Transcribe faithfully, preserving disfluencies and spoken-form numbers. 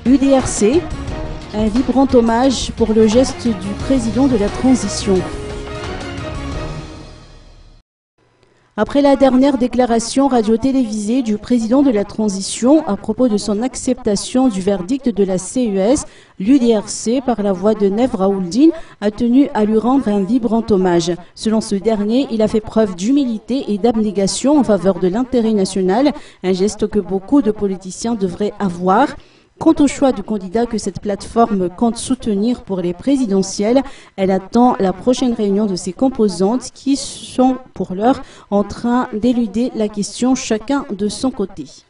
l'U D R C, un vibrant hommage pour le geste du président de la transition. Après la dernière déclaration radio-télévisée du président de la transition à propos de son acceptation du verdict de la C E S, l'U D R C, par la voix de Nev Raouldine, a tenu à lui rendre un vibrant hommage. Selon ce dernier, il a fait preuve d'humilité et d'abnégation en faveur de l'intérêt national, un geste que beaucoup de politiciens devraient avoir. Quant au choix du candidat que cette plateforme compte soutenir pour les présidentielles, elle attend la prochaine réunion de ses composantes qui sont pour l'heure en train d'éluder la question chacun de son côté.